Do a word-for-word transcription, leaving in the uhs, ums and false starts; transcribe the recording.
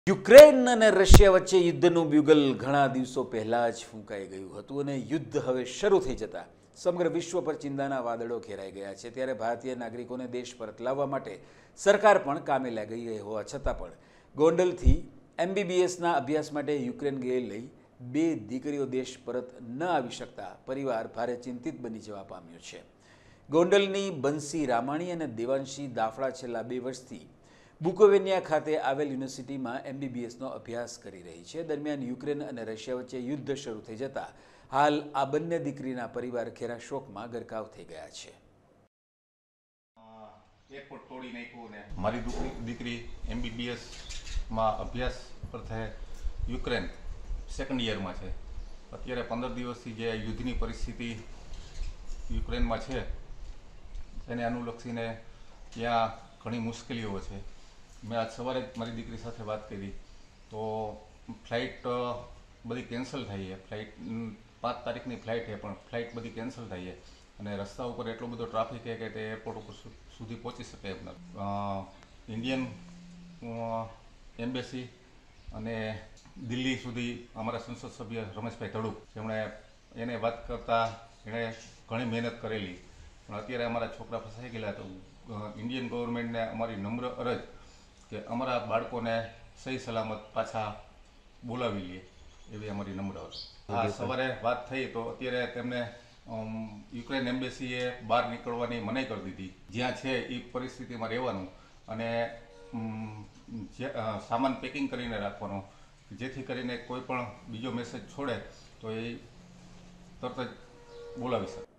Ukraine અને Russia વચ્ચે યુદ્ધનું bugle ઘણા દિવસો પહેલા જ ફૂંકાઈ ગયું હતું અને યુદ્ધ હવે શરૂ થઈ જતા સમગ્ર વિશ્વ પર ચિંતાના વાદળો ઘેરાઈ ગયા છે। ત્યારે ભારતીય નાગરિકોને દેશ પરત લાવવા માટે સરકાર પણ કામે લાગી ગઈ હોવા છતાં પણ ગોંડલથી એમબીબીએસના અભ્યાસ માટે યુક્રેન ગયેલી બે દીકરીઓ દેશ પરત ન આવી શકતા પરિવાર ભારે ચિંતિત બની જવા પામ્યો છે। ગોંડલની બંસી રામાણી અને દેવાંશી દાફડા છેલ્લા બે વર્ષથી બુકોવેનિયા ખાતે આવેલ યુનિવર્સિટીમાં એમબીબીએસનો અભ્યાસ કરી રહી છે। દરમિયાન યુક્રેન અને રશિયા વચ્ચે યુદ્ધ શરૂ થઈ જતા હાલ આ બંને દીકરીના પરિવાર ઘેરા શોકમાં ગરકાવ થઈ ગયા છે। એરપોર્ટ તોડી નાખ્યું ને મારી દીકરી એમબીબીએસમાં અભ્યાસ અર્થે યુક્રેન સેકન્ડ યરમાં છે। અત્યારે પંદર દિવસથી જે યુદ્ધની પરિસ્થિતિ યુક્રેનમાં છે તેને અનુલક્ષીને ત્યાં ઘણી મુશ્કેલીઓ છે। મેં આજ સવારે જ મારી દીકરી સાથે વાત કરી તો ફ્લાઇટ બધી કેન્સલ થઈ છે। ફ્લાઇટ પાંચ તારીખની ફ્લાઇટ છે પણ ફ્લાઇટ બધી કેન્સલ થઈ છે અને રસ્તા ઉપર એટલો બધો ટ્રાફિક છે કે તે એરપોર્ટ ઉપર સુધી પહોંચી શકે એમ નથી। ઇન્ડિયન એમ્બેસી અને દિલ્હી સુધી અમારા સંસદ સભ્ય રમેશભાઈ ધડુક જેમણે એને વાત કરતાં એણે ઘણી મહેનત કરેલી પણ અત્યારે અમારા છોકરા ફસાઈ ગયેલા તો ઇન્ડિયન ગવર્મેન્ટને અમારી નમ્ર અરજ કે અમારા બાળકોને સહી સલામત પાછા બોલાવી લે એવી અમારી નમ્ર અરજ। હા, સવારે વાત થઈ તો અત્યારે તેમને યુક્રેન એમ્બેસીએ બહાર નીકળવાની મનાઈ કરી દીધી। જ્યાં છે એ પરિસ્થિતિમાં રહેવાનું અને સામાન પેકિંગ કરીને રાખવાનો જેથી કરીને કોઈ પણ બીજો મેસેજ છોડે તો એ તરત જ બોલાવી શકે।